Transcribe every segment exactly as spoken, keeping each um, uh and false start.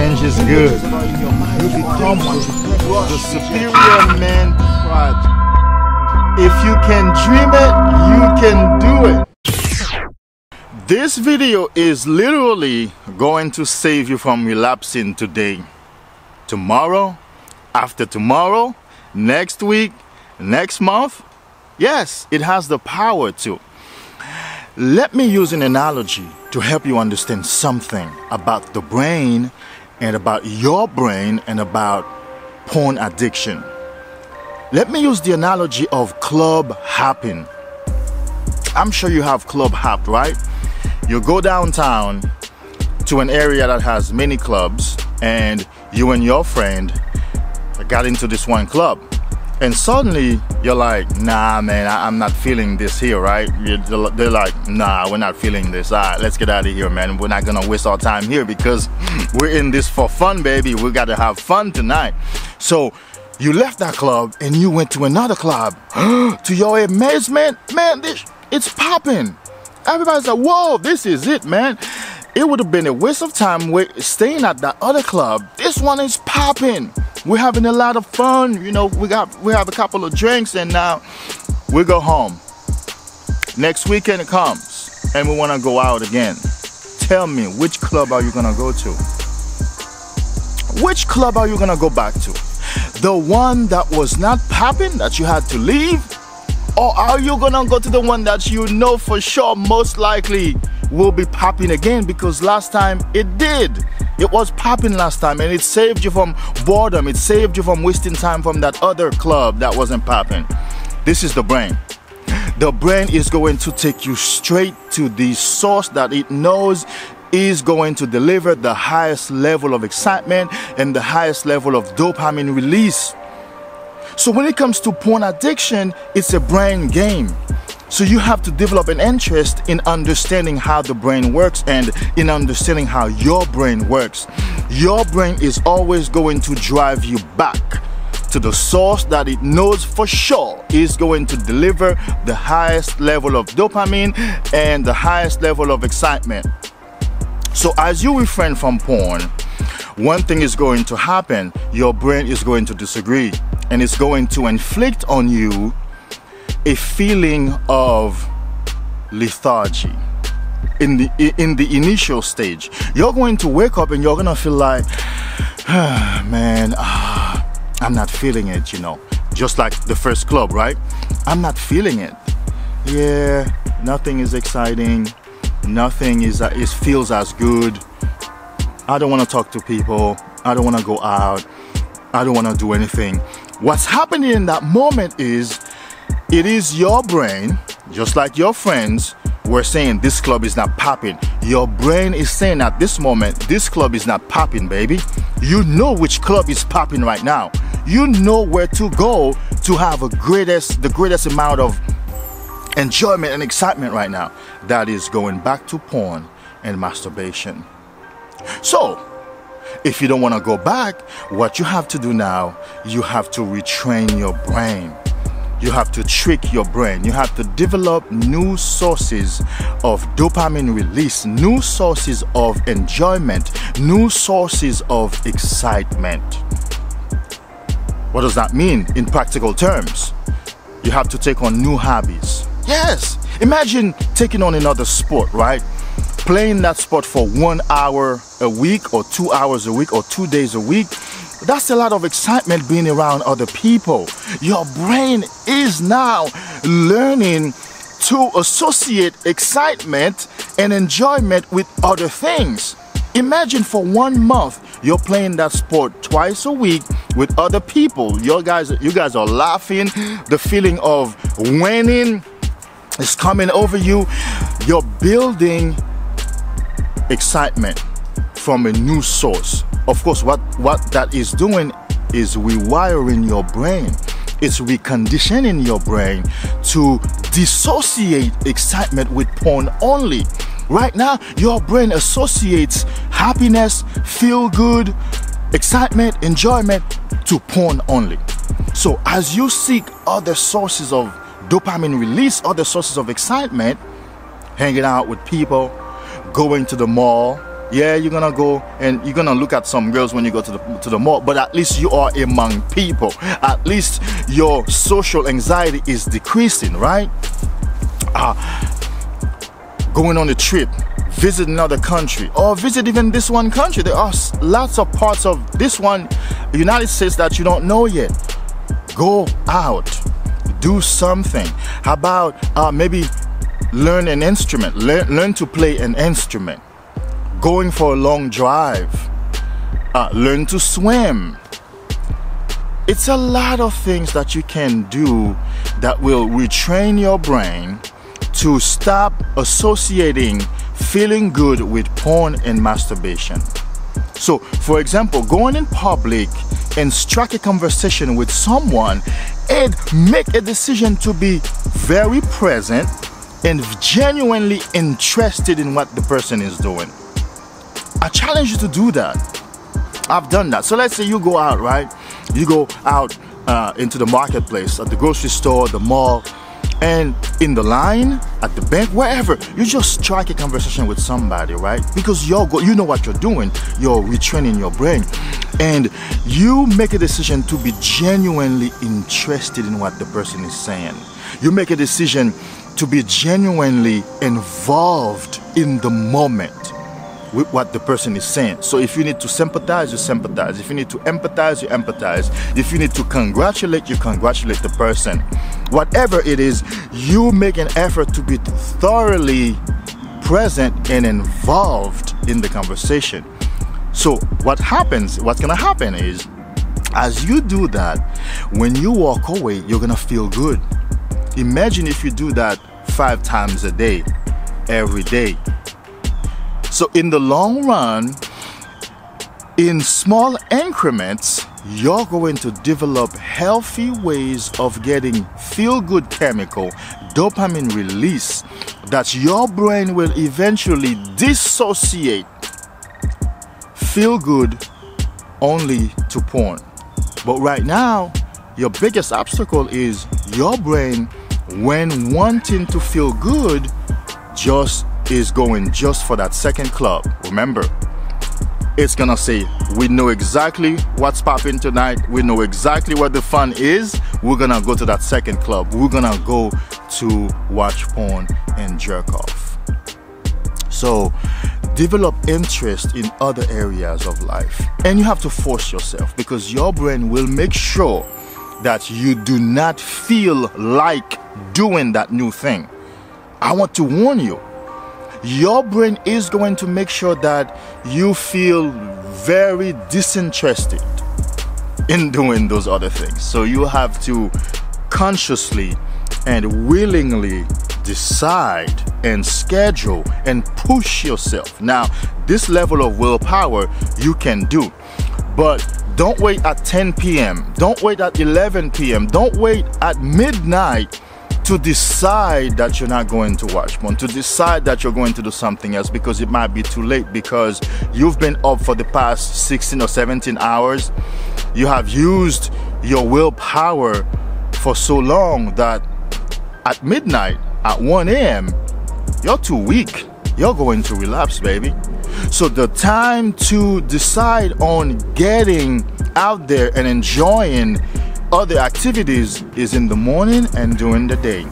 Revenge is good. You become the superior man project. If you can dream it, you can do it. This video is literally going to save you from relapsing today, tomorrow, after tomorrow, next week, next month. Yes, it has the power to. Let me use an analogy to help you understand something about the brain and about your brain and about porn addiction. Let me use the analogy of club hopping. I'm sure you have club hopped, right? You go downtown to an area that has many clubs, and you and your friend got into this one club. And suddenly you're like, nah, man, I, I'm not feeling this here, right? You're, they're like, nah, we're not feeling this. All right, let's get out of here, man. We're not gonna waste our time here because we're in this for fun, baby. We gotta have fun tonight. So you left that club and you went to another club. To your amazement, man, this, it's popping. Everybody's like, whoa, this is it, man. It would have been a waste of time staying at that other club. This one is popping. We're having a lot of fun, you know, we got we have a couple of drinks and now we go home. Next weekend it comes and we want to go out again. Tell me, which club are you going to go to? Which club are you going to go back to? The one that was not popping, that you had to leave? Or are you going to go to the one that you know for sure most likely will be popping again, because last time it did? It was popping last time and it saved you from boredom. It saved you from wasting time from that other club that wasn't popping. This is the brain. The brain is going to take you straight to the source that it knows is going to deliver the highest level of excitement and the highest level of dopamine release. So when it comes to porn addiction, it's a brain game. So you have to develop an interest in understanding how the brain works and in understanding how your brain works. Your brain is always going to drive you back to the source that it knows for sure is going to deliver the highest level of dopamine and the highest level of excitement. So as you refrain from porn, one thing is going to happen. Your brain is going to disagree and it's going to inflict on you a feeling of lethargy. In the in the initial stage, you're going to wake up and you're gonna feel like, ah, man, ah, I'm not feeling it, you know. Just like the first club, right? I'm not feeling it. Yeah, nothing is exciting. Nothing is uh, it feels as good. I don't want to talk to people. I don't want to go out. I don't want to do anything. What's happening in that moment is, it is your brain, just like your friends were saying this club is not popping. Your brain is saying at this moment, this club is not popping, baby. You know which club is popping right now. You know where to go to have a greatest, the greatest amount of enjoyment and excitement right now. That is going back to porn and masturbation. So, if you don't want to go back, what you have to do now, you have to retrain your brain. You have to trick your brain. You have to develop new sources of dopamine release, new sources of enjoyment, new sources of excitement. What does that mean in practical terms? You have to take on new hobbies. Yes, imagine taking on another sport, right? Playing that sport for one hour a week or two hours a week or two days a week. That's a lot of excitement being around other people. Your brain is now learning to associate excitement and enjoyment with other things. Imagine for one month you're playing that sport twice a week with other people. You guys, you guys are laughing. The feeling of winning is coming over you. You're building excitement from a new source. Of course, what, what that is doing is rewiring your brain. It's reconditioning your brain to dissociate excitement with porn only. Right now, your brain associates happiness, feel good, excitement, enjoyment to porn only. So as you seek other sources of dopamine release, other sources of excitement, hanging out with people, going to the mall, Yeah, you're gonna go and you're gonna look at some girls when you go to the to the mall, but at least you are among people. At least your social anxiety is decreasing, right? Uh, going on a trip, visit another country, or visit even this one country. There are lots of parts of this one United States that you don't know yet. Go out, do something. How about uh, maybe learn an instrument, learn, learn to play an instrument, going for a long drive, uh, learn to swim. It's a lot of things that you can do that will retrain your brain to stop associating feeling good with porn and masturbation. So, for example, going in public and strike a conversation with someone and make a decision to be very present and genuinely interested in what the person is doing. I challenge you to do that. I've done that. So let's say you go out, right? You go out uh, into the marketplace, at the grocery store, the mall, and in the line, at the bank, wherever, you just strike a conversation with somebody, right? Because you're go you know what you're doing. You're retraining your brain. And you make a decision to be genuinely interested in what the person is saying. You make a decision to be genuinely involved in the moment with what the person is saying. So if you need to sympathize, you sympathize. If you need to empathize, you empathize. If you need to congratulate, you congratulate the person. Whatever it is, you make an effort to be thoroughly present and involved in the conversation. So what happens, what's gonna happen is, as you do that, when you walk away, you're gonna feel good. Imagine if you do that five times a day, every day. So in the long run, in small increments, you're going to develop healthy ways of getting feel-good chemical, dopamine release, that your brain will eventually dissociate feel-good only to porn. But right now, your biggest obstacle is your brain, when wanting to feel good, just is going just for that second club. Remember, it's gonna say, we know exactly what's popping tonight, we know exactly where the fun is, we're gonna go to that second club, we're gonna go to watch porn and jerk off. So develop interest in other areas of life, and you have to force yourself, because your brain will make sure that you do not feel like doing that new thing. I want to warn you, your brain is going to make sure that you feel very disinterested in doing those other things. So you have to consciously and willingly decide and schedule and push yourself. Now, this level of willpower you can do, but don't wait at ten p m Don't wait at eleven p m Don't wait at midnight to decide that you're not going to watch porn, to decide that you're going to do something else, because it might be too late, because you've been up for the past sixteen or seventeen hours. You have used your willpower for so long that at midnight, at one a m, you're too weak. You're going to relapse, baby. So the time to decide on getting out there and enjoying other activities is in the morning and during the day,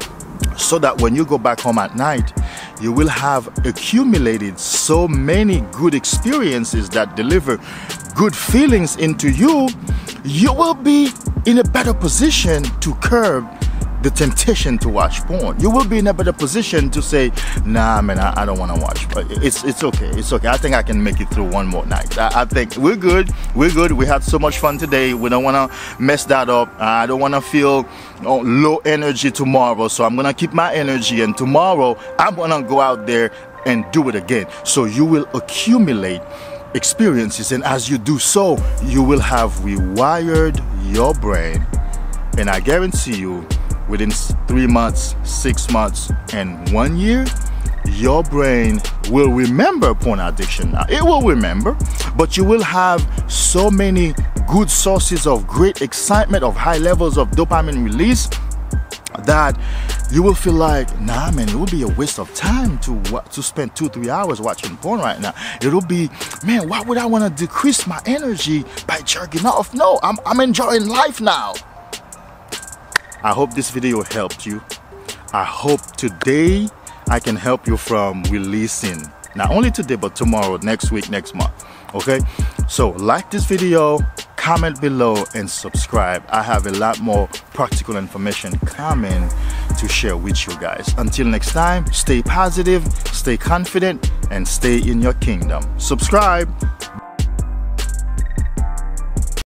so that when you go back home at night, you will have accumulated so many good experiences that deliver good feelings into you. You will be in a better position to curb the temptation to watch porn. You will be in a better position to say, nah man, I, I don't want to watch, but it's it's okay, it's okay. I think I can make it through one more night. I, I think we're good, we're good. We had so much fun today. We don't want to mess that up. I don't want to feel oh, low energy tomorrow, so I'm going to keep my energy, and tomorrow I'm going to go out there and do it again. So you will accumulate experiences, and as you do so, you will have rewired your brain, and I guarantee you, within three months, six months, and one year, your brain will remember porn addiction. Now, it will remember, but you will have so many good sources of great excitement, of high levels of dopamine release, that you will feel like, nah man, it will be a waste of time to to spend two three hours watching porn right now. It'll be, man, why would I want to decrease my energy by jerking off? No, I'm, I'm enjoying life now. I hope this video helped you. I hope today I can help you from releasing, not only today but tomorrow, next week, next month. Okay, so like this video, comment below, and subscribe. I have a lot more practical information coming to share with you guys. Until next time, stay positive, stay confident, and stay in your kingdom. Subscribe.